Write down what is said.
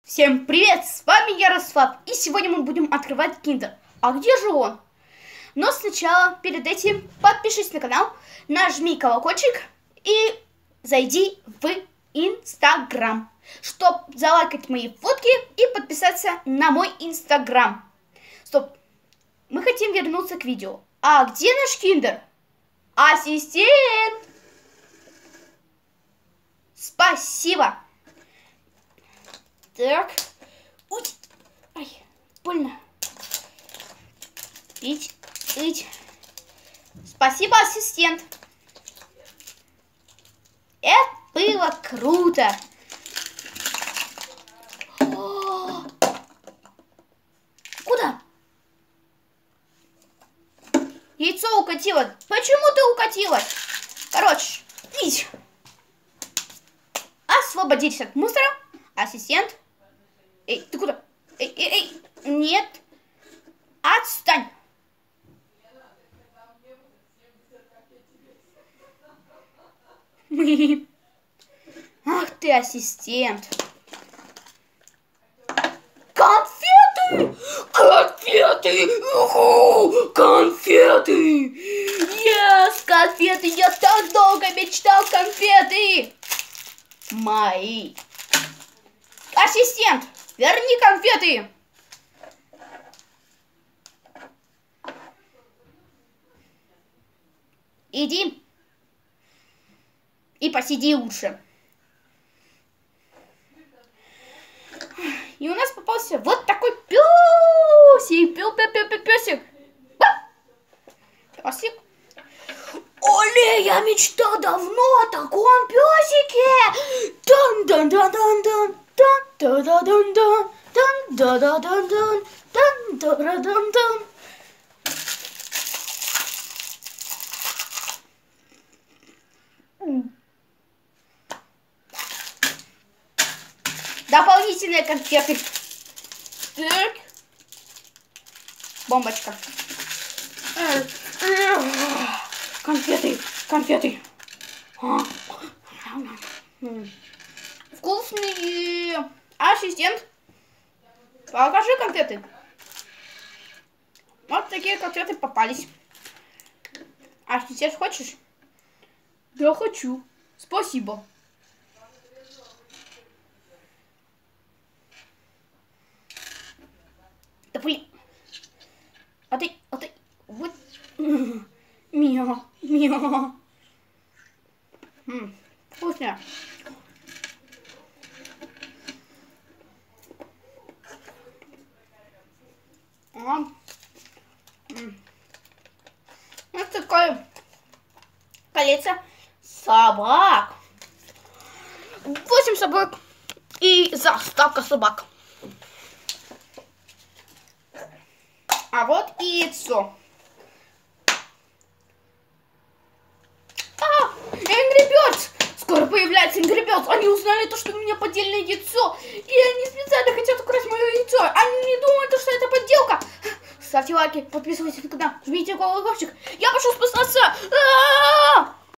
Всем привет, с вами Ярослав, и сегодня мы будем открывать киндер. А где же он? Но сначала, перед этим, подпишись на канал, нажми колокольчик и зайди в Инстаграм, чтобы залайкать мои фотки и подписаться на мой Инстаграм. Стоп, мы хотим вернуться к видео. А где наш киндер? Ассистент! Спасибо! Так. Ой. Ай, больно. Пить. Спасибо, ассистент. Это было круто. Куда? Яйцо укатило. Почему ты укатилась? Короче, пить. Освободитесь от мусора. Ассистент. Эй, ты куда? Эй, нет. Отстань. Ах ты, ассистент. Конфеты! Конфеты! Конфеты! Yes, конфеты! Я так долго мечтал конфеты! Мои. Ассистент, верни конфеты! Иди и посиди лучше. И у нас попался вот такой пёсик. Пёсик. Пёсик. Оле, я мечтал давно о таком пёсике. Дан-дан-дан-дан-дан. Дан-да-да-дан-дан. Дополнительные конфеты. Так. Бомбочка. Конфеты. Вкусные. Ассистент, покажи конфеты. Вот такие конфеты попались. Ассистент, хочешь? Да, хочу. Спасибо. Да блин. А ты. Вот. Мяу. Вкусно. Вот такое колечко собак. 8 собак и заставка собак. А вот и яйцо. Angry Birds! Скоро появляется Angry Birds. Они узнали то, что у меня поддельное яйцо. И они специально хотят украсть мое яйцо. Они не думают, что это подделка. Ставьте лайки, подписывайтесь на канал, жмите колокольчик. Я пошел спасаться.